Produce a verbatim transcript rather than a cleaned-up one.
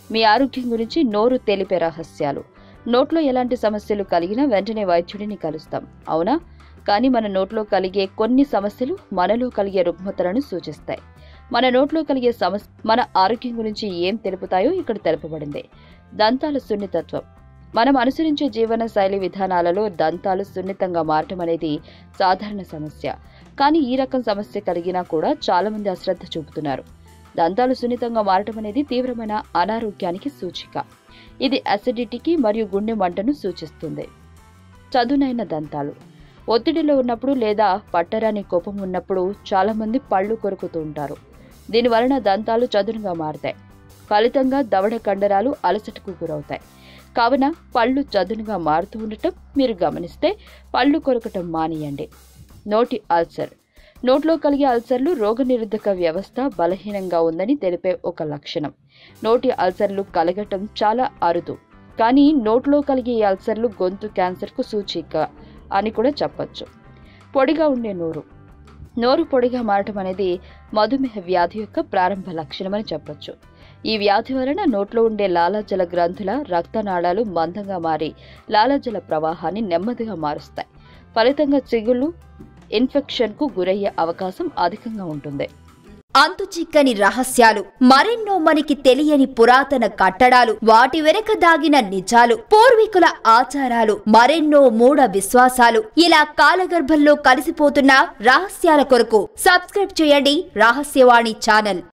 మీ ఆరోగ్యం గురించి నోరు తెలిపే రహస్యాలు. నోట్లో ఎలాంటి సమస్యలు కలిగినా వెంటనే వైద్యుడిని కలుస్తాం, అవునా? కానీ మన నోట్లో కలిగే కొన్ని సమస్యలు మనలో కలిగే రుగ్మతలను సూచిస్తాయి. మన నోట్లో కలిగే సమస్య మన ఆరోగ్యం గురించి ఏం తెలుపుతాయో ఇక్కడ తెలుపబడింది. దంతాల సున్నితత్వం. మనం అనుసరించే జీవన శైలి విధానాలలో దంతాలు సున్నితంగా మారటం అనేది సాధారణ సమస్య. కానీ ఈ రకం సమస్య కలిగినా కూడా చాలా మంది అశ్రద్ధ చూపుతున్నారు. దంతాలు సున్నితంగా మారటం అనేది తీవ్రమైన అనారోగ్యానికి సూచిక. ఇది అసిడిటీకి మరియు గుండె మంటను సూచిస్తుంది. చదునైన దంతాలు. ఒత్తిడిలో ఉన్నప్పుడు లేదా పట్టరాని కోపం ఉన్నప్పుడు చాలా మంది పళ్ళు కొరుకుతూ ఉంటారు. దీనివలన దంతాలు చదునుగా మారతాయి. ఫలితంగా దవడ కండరాలు అలసటకు గురవుతాయి. కావున పళ్ళు చదునుగా మారుతూ ఉండటం మీరు గమనిస్తే పళ్ళు కొరకటం మానేయండి. నోటి అల్సర్. నోట్లో కలిగే అల్సర్లు రోగనిరోధక వ్యవస్థ బలహీనంగా ఉందని తెలిపే ఒక లక్షణం. నోటి అల్సర్లు కలగటం చాలా అరుదు, కానీ నోట్లో కలిగే ఈ అల్సర్లు గొంతు క్యాన్సర్కు సూచిక అని కూడా చెప్పొచ్చు. పొడిగా ఉండే నోరు. నోరు పొడిగా మారటం అనేది మధుమేహ వ్యాధి యొక్క ప్రారంభ లక్షణమని చెప్పొచ్చు. ఈ వ్యాధి వలన నోట్లో ఉండే లాలాజల గ్రంథుల రక్తనాళాలు మందంగా మారి లాలాజల ప్రవాహాన్ని నెమ్మదిగా మారుస్తాయి. ఫలితంగా చిగుళ్ళు ఇన్ఫెక్షన్ కు గురయ్యే అవకాశం అధికంగా ఉంటుంది. అంతు చిక్కని రహస్యాలు, మరెన్నో మనకి తెలియని పురాతన కట్టడాలు, వాటి వెనక దాగిన నిజాలు, పూర్వీకుల ఆచారాలు, మరెన్నో మూఢ విశ్వాసాలు, ఇలా కాలగర్భంలో కలిసిపోతున్న రహస్యాల కొరకు సబ్స్క్రైబ్ చేయండి రహస్యవాణి ఛానల్.